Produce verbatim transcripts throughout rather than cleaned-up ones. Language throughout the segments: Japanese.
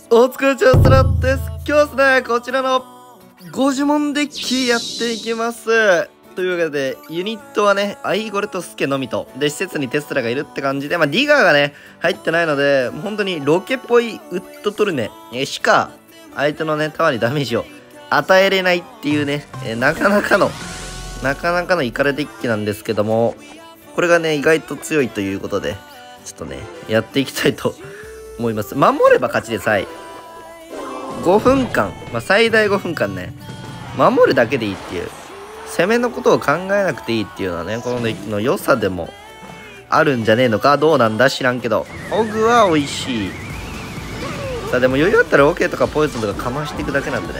お疲れちゃんスラッです。今日はですね、こちらのご呪文デッキやっていきます。というわけで、ユニットはね、アイゴレとスケのみと、で、施設にテスラがいるって感じで、まあ、ディガーがね、入ってないので、本当にロケっぽいウッドトルネしか、相手のね、タワーにダメージを与えれないっていうね、えー、なかなかの、なかなかのイカレデッキなんですけども、これがね、意外と強いということで、ちょっとね、やっていきたいと思います。守れば勝ちです。はい。ごふんかん、まあ、最大ごふんかんね、守るだけでいいっていう、攻めのことを考えなくていいっていうのはね、このデッキの良さでもあるんじゃねえのか。どうなんだ知らんけど、オグは美味しい。さあ、でも余裕あったら OK とかポイズンとかかましていくだけなんでね。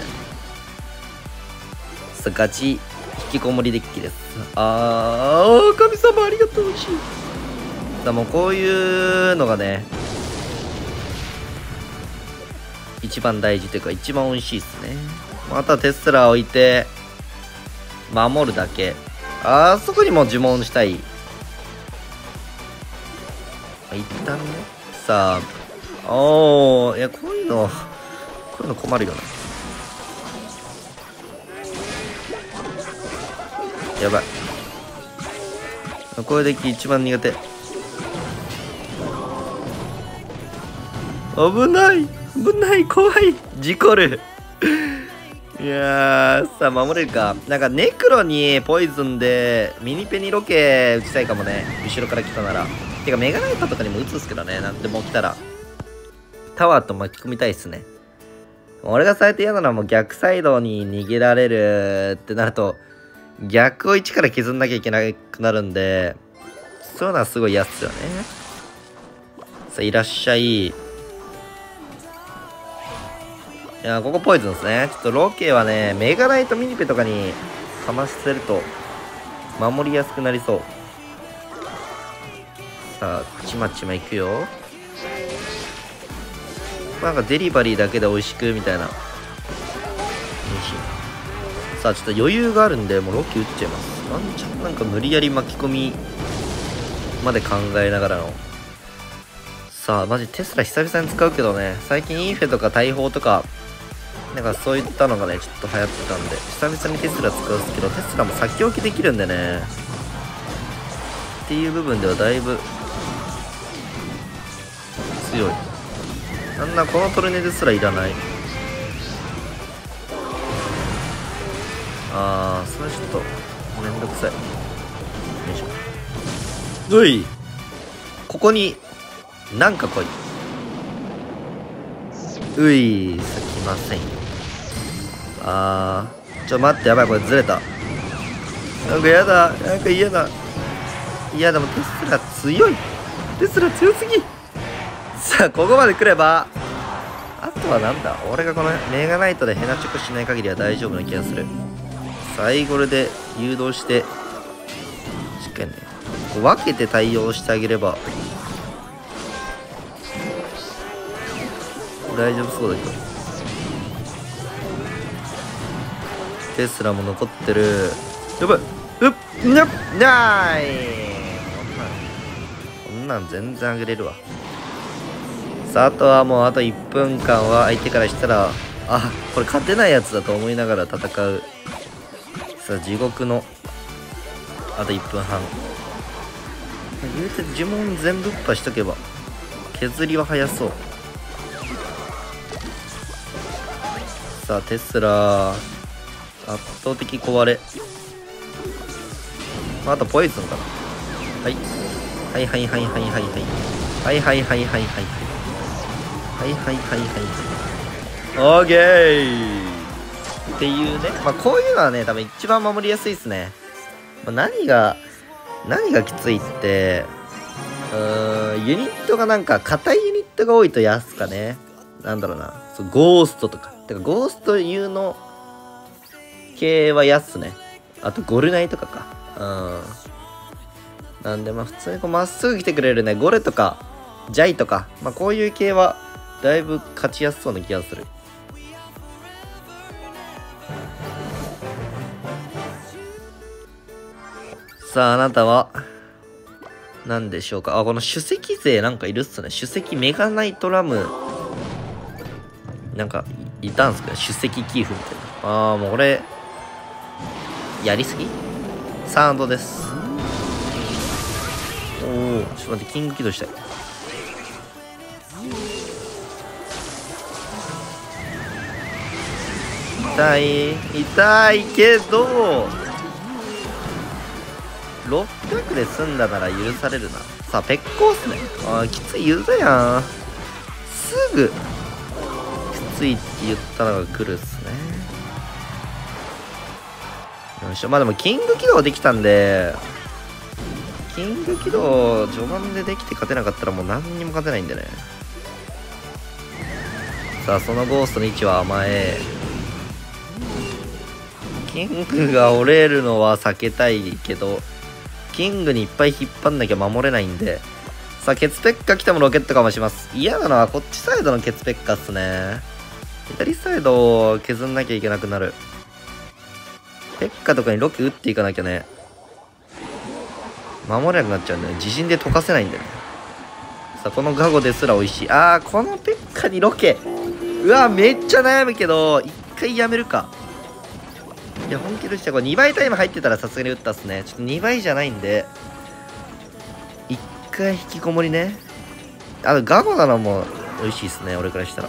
さあ、ガチ引きこもりデッキです。あー、神様ありがとう。美味しい。さあ、もうこういうのがね、一番大事というか一番美味しいですね。またテスラ置いて守るだけ。あそこにも呪文したい。一旦ね。さあ、おー、いや、こういうのこういうの困るよな。やばい、こういうデッキ一番苦手。危ない、危ない、怖い、事故る。いやー、さあ、守れるか。なんか、ネクロにポイズンで、ミニペニロケ打ちたいかもね。後ろから来たなら。てか、メガナイトとかにも打つっすけどね。なんでも来たら。タワーと巻き込みたいっすね。俺が最低嫌なのはもう逆サイドに逃げられるってなると、逆を一から削んなきゃいけなくなるんで、そういうのはすごい嫌っすよね。さあ、いらっしゃい。いや、ここポイズンですね。ちょっとロケはね、メガナイトミニペとかにかませると守りやすくなりそう。さあ、ちまちまいくよ。なんかデリバリーだけで美味しくみたいな。さあ、ちょっと余裕があるんで、もうロケ打っちゃいます。ワンチャンなんか無理やり巻き込みまで考えながらの。さあ、マジテスラ久々に使うけどね、最近インフェとか大砲とか、なんかそういったのがね、ちょっと流行ってたんで、久々にテスラ使うんですけど、テスラも先置きできるんでね、っていう部分ではだいぶ強い。なんなこのトルネですらいらない。あー、それちょっとめんどくさい。よいしょ。うい、ここになんか来い。うい、さきませんよ。あー、ちょ待って、やばい、これずれた。なんかやだ、なんか嫌だ。いや、でもテスラ強い。テスラ強すぎ。さあ、ここまで来れば、あとはなんだ、俺がこのメガナイトでヘナチョコしない限りは大丈夫な気がする。さあ、イゴレで誘導して、しっかりね、こう分けて対応してあげれば大丈夫そうだけど。テスラも残ってる。やばい、うっ、にゃっ、なーい。こんなん、こんなん全然あげれるわ。さあ、あとはもうあといっぷんかんは相手からしたら、あ、これ勝てないやつだと思いながら戦う。さあ、地獄のあといっぷんはん。言うて呪文全部破しとけば削りは早そう。さあ、テスラ圧倒的壊れ。あとポイズンかな。はい、はいはいはいはいはいはいはいはいはいはいはいはいはいはいはいオーケーっていうね。まあこういうのはね、多分一番守りやすいですね。まあ、何が何がきついって、うーん、ユニットがなんか硬いユニットが多いとやすかね。なんだろうな、そうゴーストとか、てかゴーストいうの系はやすね。あとゴルナイとかか。うん。なんでまあ普通にこうまっすぐ来てくれるね、ゴレとかジャイとか、まあこういう系はだいぶ勝ちやすそうな気がする。さあ、あなたは何でしょうか。あ、この首席勢なんかいるっすね。首席メガナイトラムなんかいたんすか、出席キーフみたいな。ああもう俺やりすぎサウンドです。おお、ちょっと待って、キング起動したい。痛い痛いけどろっぴゃくで済んだなら許されるな。さあペッコーっすね。あーきつい言うたやん。すぐきついって言ったのが来るっすね。よいしょ。まあでもキング起動できたんで、キング起動序盤でできて勝てなかったらもう何にも勝てないんでね。さあそのゴーストの位置は甘え。キングが折れるのは避けたいけど、キングにいっぱい引っ張んなきゃ守れないんで。さあケツペッカ来てもロケットかもします。嫌なのはこっちサイドのケツペッカっすね。左サイドを削んなきゃいけなくなる。ペッカとかにロケ打っていかなきゃね、守れなくなっちゃうんだよね。自陣で溶かせないんだよね。さあこのガゴですら美味しい。あーこのペッカにロケ、うわめっちゃ悩むけど一回やめるか。いや本気でした。これにばいタイム入ってたらさすがに打ったっすね。ちょっとにばいじゃないんで一回引きこもりね。あとガゴなのも美味しいっすね、俺からしたら。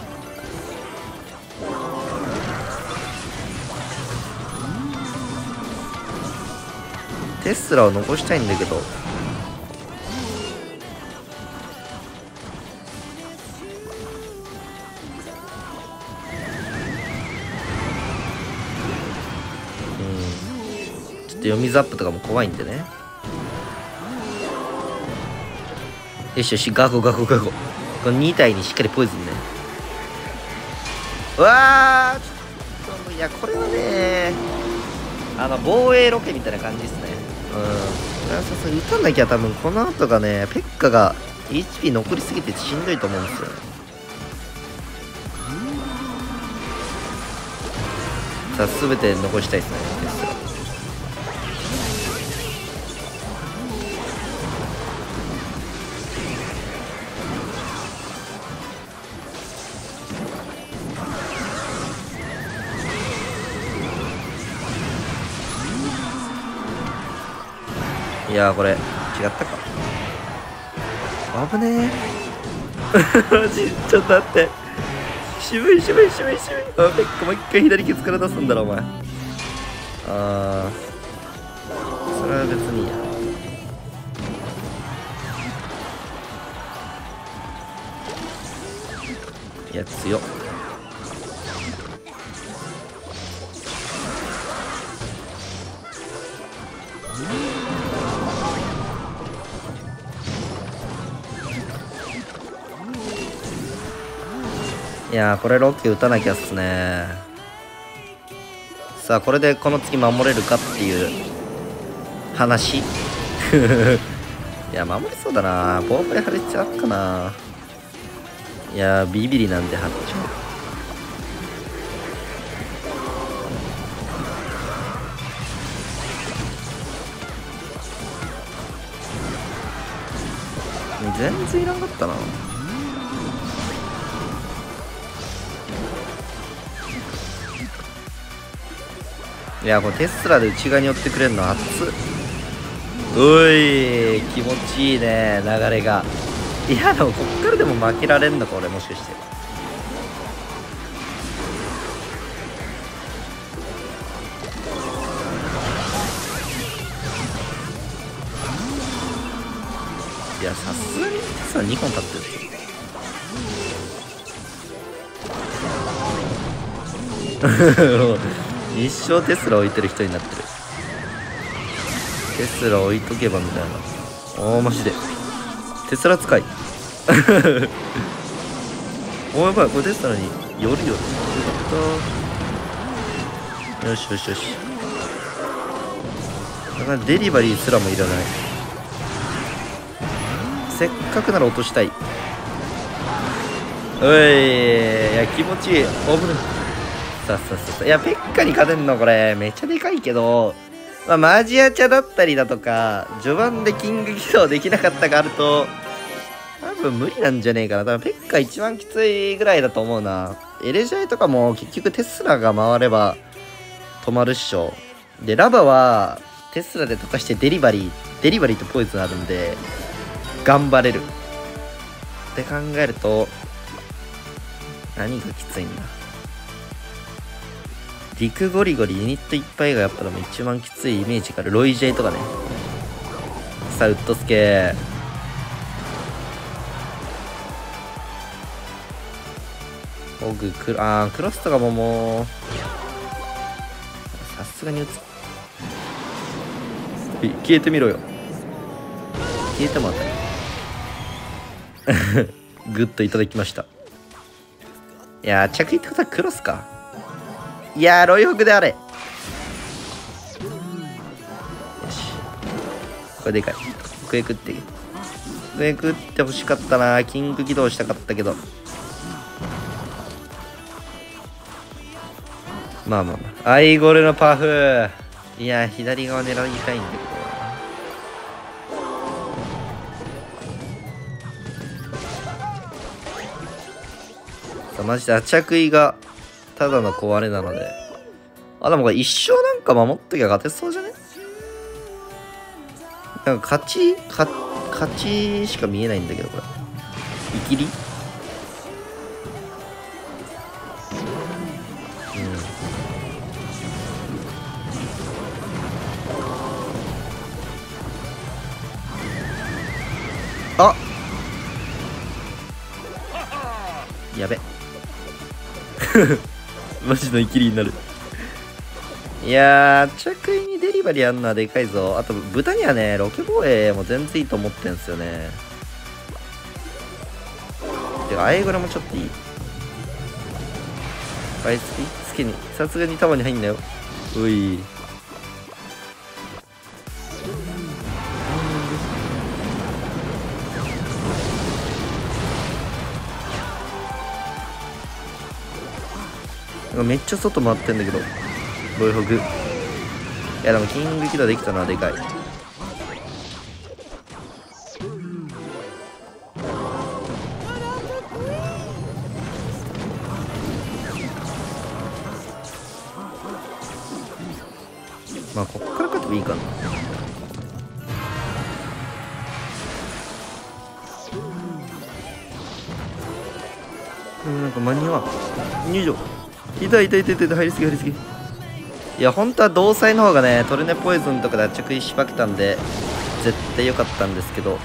テスラを残したいんだけど、読みザップとかも怖いんでね。よしよし、ガゴガゴガゴ。このに体にしっかりポイズンね。うわーちょっと、いやこれはね、あの防衛ロケみたいな感じですね。うん、さすがに打たなきゃ多分この後がね、ペッカが エイチピー 残りすぎてしんどいと思うんですよね。さあ全て残したいですね。いやーこれ違ったか。危ねえマジちょっと待って、渋い渋い渋い渋い。あペッカもう一回左ケツから出すんだろお前。あーそれは別にいいや。いや強っ。いやーこれロッケ打たなきゃっすね。さあこれでこの次守れるかっていう話いや守りそうだな。ボープで張る必要あっかな。いやービビリなんで張っちゃう。全然いらんかったな。いやこれテスラで内側に寄ってくれるの熱っ。おい気持ちいいね流れが。いやでもこっからでも負けられんのか俺もしかして。いやさすがにテスラにほん立ってる一生テスラ置いてる人になってる。テスラ置いとけばみたいな。おーマジでテスラ使いおーやばいこれテスラによるよ。よかったよしよしよし。だからデリバリーすらもいらない。せっかくなら落としたい。おいいや気持ちいい。危ない。さっさっさっさ。いやペッカに勝てんのこれめっちゃでかいけど、まあ、マジアチャだったりだとか序盤でキング起動できなかったがあると、ま分無理なんじゃねえかな。多分ペッカ一番きついぐらいだと思うな。エレジャイとかも結局テスラが回れば止まるっしょ。で、ラバはテスラで溶かしてデリバリー、デリバリーとポイズンあるんで、頑張れる。って考えると、何がきついんだ。陸ゴリゴリユニットいっぱいがやっぱでも一番きついイメージがある。ロイジェイとかね。さあ、ウッドスケオグクロ、あー、クロスとかももう、さすがに打つ。消えてみろよ。消えてもらったね。グッといただきました。いやー、着衣ってことはクロスか。いやー、ロイホクであれ。よし。これでかい。クエクってクエクって欲しかったな。キング起動したかったけど。まあまあまあ。アイゴレのパフ。いやー、左側狙いたいんだけど。さあ、マジでアチャクイがただの壊れなので。あ、でもこれ一生なんか守っときゃ勝てそうじゃね？なんか勝ち、勝、勝ちしか見えないんだけど、これ。いきり？うん。あ！やべ。マジのいきりになる。いやー、着衣にデリバリーあんのはでかいぞ。あと、豚にはね、ロケ防衛も全然いいと思ってんすよね。てか、アイゴラもちょっといい。あいつきつけに、さすがに束に入んなよ。うい。めっちゃ外回ってんだけど。ロイホグ。いやでもキング起動できたのはでかい。まあこっから勝てばいいかな。でもなんか間に合わん。入場。痛い痛い痛い痛い、入りすぎ入りすぎ。いや本当は同彩の方がね、トルネポイズンとかで着衣しばけたんで絶対良かったんですけど、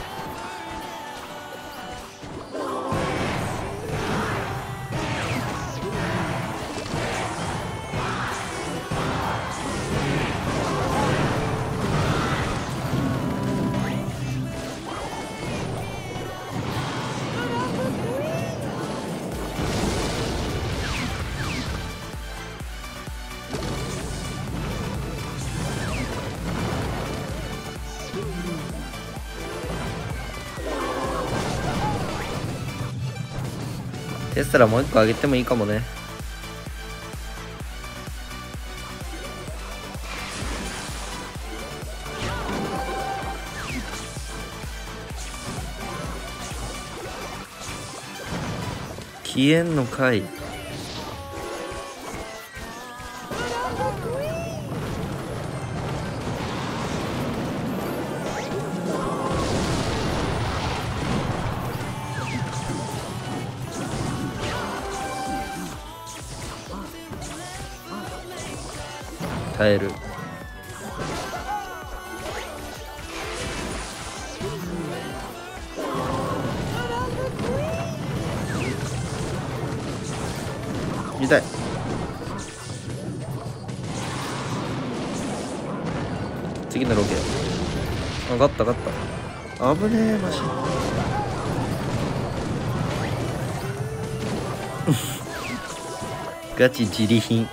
テスラもう一個上げてもいいかもね。消えんのかい。耐える。痛い。次のロケ。あ、勝った勝った。危ねえマジ。ガチ自利品。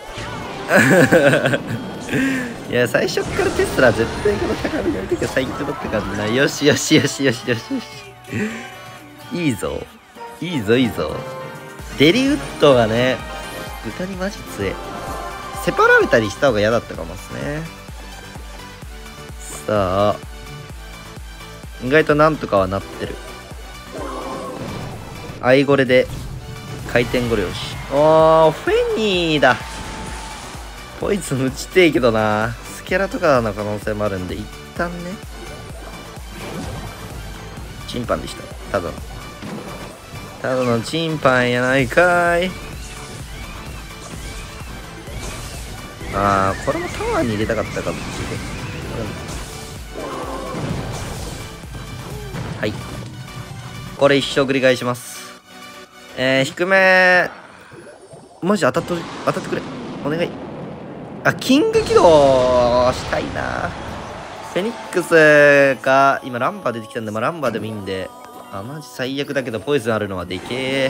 いや最初からテスラ絶対この高めの時は最強だったからな。よしよしよしよしよしよし。いいぞいいぞいいぞ。デリウッドがね、豚にマジ強え。セパられたりした方が嫌だったかもですね。さあ意外となんとかはなってる。 アイゴレで回転ゴリ押し。おー、フェニーだ。ポイズン打ちてえけどな。スキャラとかの可能性もあるんで、一旦ね。チンパンでした。ただの。ただのチンパンやないかーい。あー、これもタワーに入れたかったかもしれない。はい。これ一生繰り返します。えー、低め。マジ当たっと、当たってくれ。お願い。あ、キング起動したいな。フェニックスか、今ランバー出てきたんで、まあ、ランバーでもいいんで。あ、マジ最悪だけど、ポイズンあるのはでけえ。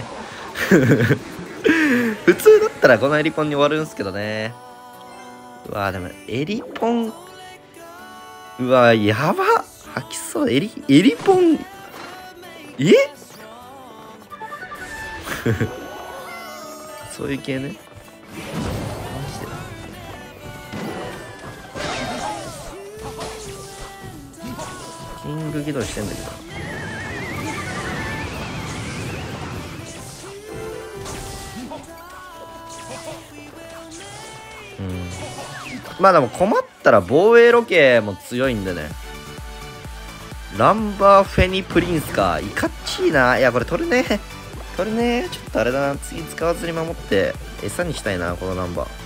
普通だったらこのエリポンに終わるんすけどね。うわでも、エリポン。うわやば。吐きそう。エリ、エリポン。えそういう系ね。マジで。キング起動してんだけど。うん。まあでも困ったら防衛ロケも強いんでね。ランバーフェニプリンスか。いかっちいな。いや、これ取るね。取るね。ちょっとあれだな。次使わずに守って、餌にしたいな、このランバー。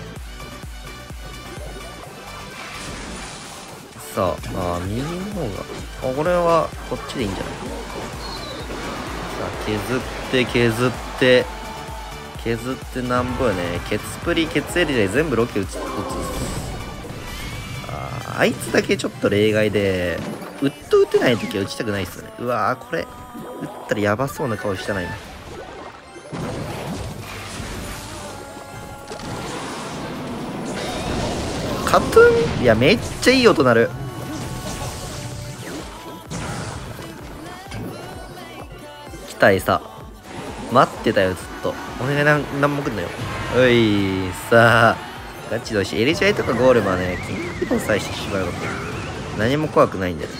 さあ、あ右の方が。あ、これは、こっちでいいんじゃない？さあ、削って、削って、削ってなんぼよね。ケツプリ、ケツエリで全部ロケ打つ。打つ。あ、あいつだけちょっと例外で、ウッド打てないときは打ちたくないっすよね。うわー、これ、打ったらやばそうな顔したな、今。カトゥーンいや、めっちゃいい音鳴る。来た餌。待ってたよ、ずっと。お願いなん、なんも来んのよ。おい、さあ。ガチだし、エリジャイとかゴールマはね、キング起動さえしてしまうこと。何も怖くないんだよ。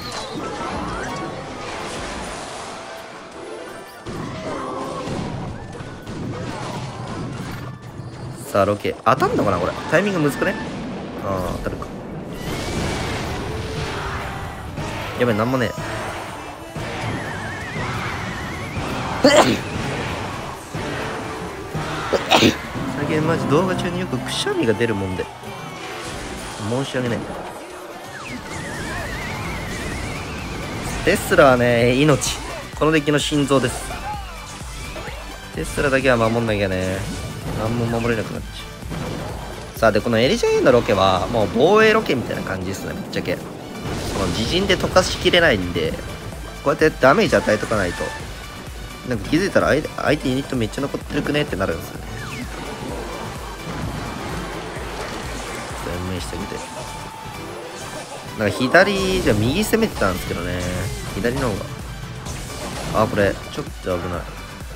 さあ、ロケ。当たんのかなこれ。タイミングむずくね？ああ、当たるか。やばい、なんもねえ。最近マジ動画中によくくしゃみが出るもんで。申し訳ない。テスラはね、命。このデッキの心臓です。テスラだけは守んなきゃね。何も守れなくなっちゃう。さあ、で、このエリジャイのロケは、もう防衛ロケみたいな感じですね、ぶっちゃけ。この自陣で溶かしきれないんで、こうやってダメージ与えとかないと、なんか気づいたら相手、相手ユニットめっちゃ残ってるくねってなるんですよね。運命してあげて。なんか左じゃ右攻めてたんですけどね。左の方が。あ、これ、ちょっと危ない。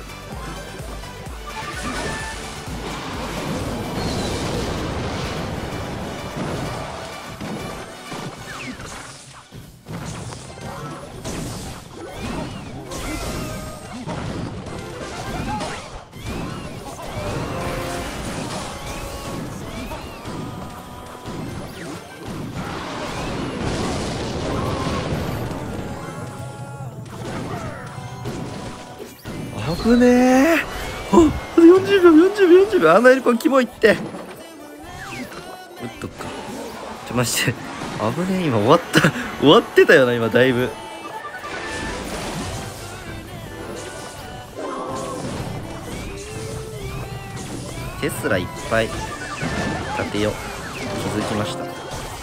危ねえ。あ、よんじゅうびょう、よんじゅうびょう、よんじゅうびょう。あのエリポンキモいって。打っとくか。ちょ、マジで。危ねえ、今終わった。終わってたよな、今、だいぶ。テスラいっぱい立てよう。気づきました。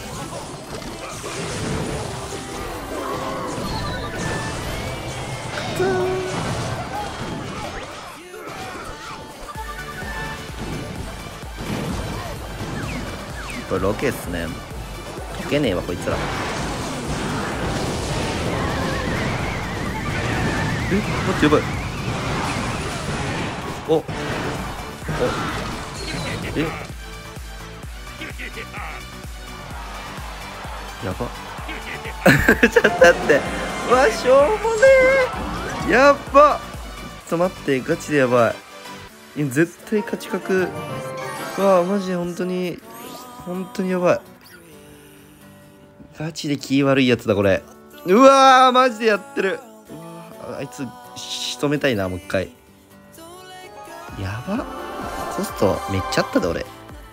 これロケっすね。解けねえわこいつら。え、待ってやばい。おおえやばちょっと待って。うわしょうもねえ。やっばと待って、ガチでやばい。いや絶対勝ち確。うわマジで本当に本当にやばい。ガチで気悪いやつだこれ。うわーマジでやってる。うわあいつ仕留めたいなもう一回。やばコストめっちゃあったで俺。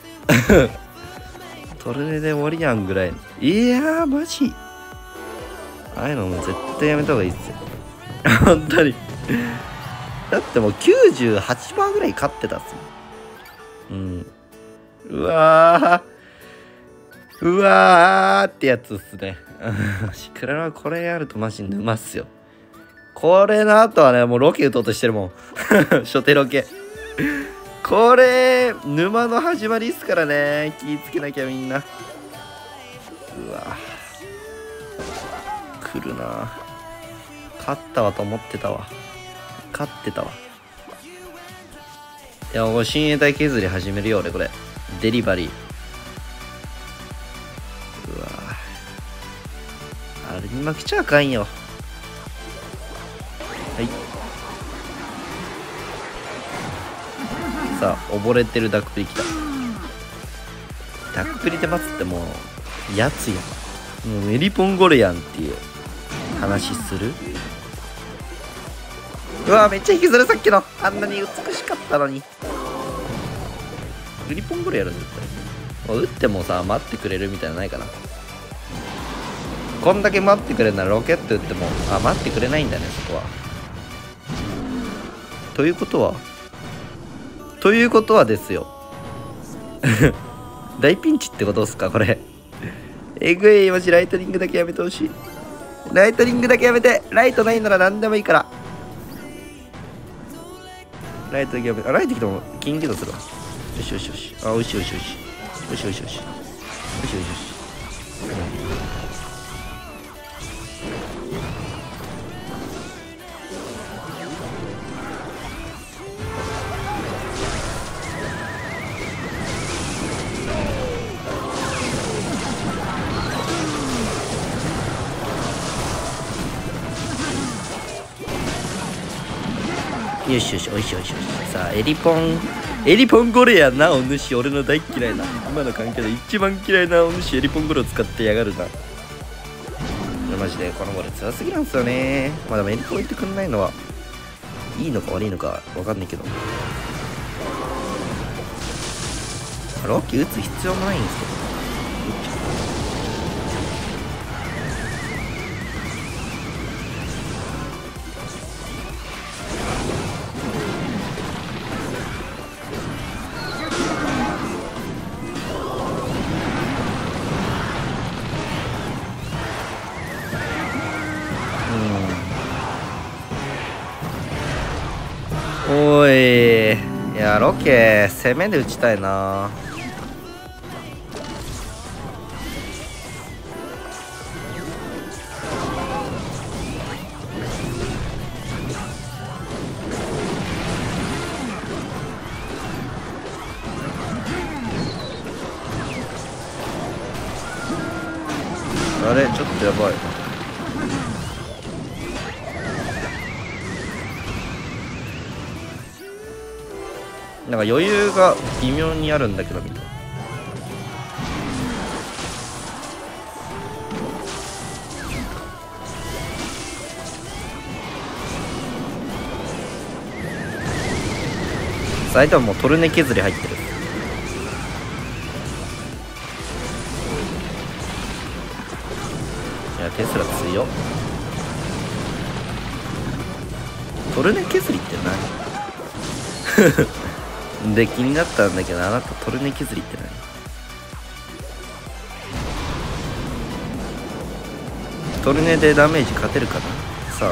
トルネで終わりやんぐらい。いやーマジああいうのもう絶対やめた方がいいっすよ。本当に。だってもう きゅうじゅうはちパーセント ぐらい勝ってたっすもん。うん。うわー。うわーってやつっすね。シクラはこれやるとマジ沼っすよ。これの後はね、もうロケ打とうとしてるもん。初手ロケ。これ、沼の始まりっすからね。気ぃつけなきゃみんな。うわ来るな。勝ったわと思ってたわ。勝ってたわ。いや、もう親衛隊削り始めるよ、俺これ。デリバリー。うわあれに負けちゃあかんよ。はい。さあ、溺れてるダクプリ来た。ダクプリで待つってもう、やつやん。もうメリポンゴレやんっていう話する。うわめっちゃ引きずるさっきの。あんなに美しかったのに。メリポンゴレやる絶対。もう打ってもさ、待ってくれるみたいなのないかな。こんだけ待ってくれるならロケット打っても、あ、待ってくれないんだね、そこは。ということはということはですよ。大ピンチってことっすかこれ。えぐい、マジライトニングだけやめてほしい。ライトニングだけやめて。ライトないなら何でもいいから。ライトだけやめて。あ、ライト来ても金起動するわ。よしよしよし。あ、おいしいおいしいおいしい。よしよしよし。よしよしよし。よしよし、おいしいおいしいおいしい。さあ、エリポン、エリポンゴレやな、お主。俺の大嫌いな。今の関係で一番嫌いなお主、エリポンゴレを使ってやがるな。マジで、このゴレ強すぎなんですよね。まあでもエリポン言ってくんないのは、いいのか悪いのかわかんないけど。ロッキー打つ必要もないんですけど。おい、いやロケ攻めで打ちたいな。あれちょっとやばい。なんか余裕が微妙にあるんだけどみたいな。相手はもうトルネ削り入ってる。いやテスラ強っ。トルネ削りって何？で気になったんだけど、あなたトルネ削りって何？トルネでダメージ勝てるかな。さあ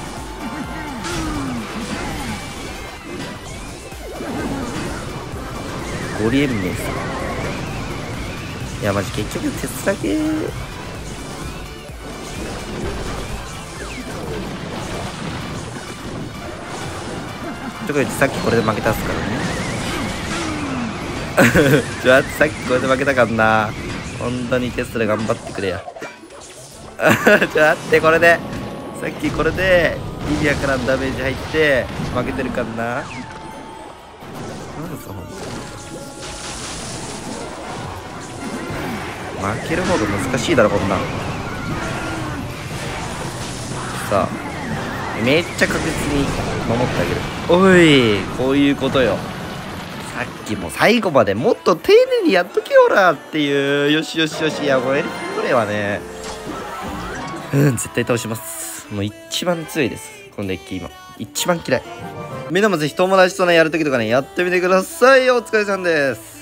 ゴリエンネス。いやマジ結局鉄だけとか言ってさっきこれで負けたっすからね。ちょっと待って、さっきこれで負けたかんな。本当にテスラ頑張ってくれや。ちょっと待って、これでさっきこれで意味わからんダメージ入って負けてるかな。なんすかほんと負ける方が難しいだろこんなん。さあめっちゃ確実に守ってあげる。おいこういうことよ。さっきも最後までもっと丁寧にやっとけよらっていう。よしよしよし。いやこれこれはねうん絶対倒します。もう一番強いですこのデッキ。今一番嫌い。みんなもぜひ友達とねやるときとかねやってみてください。お疲れさんです。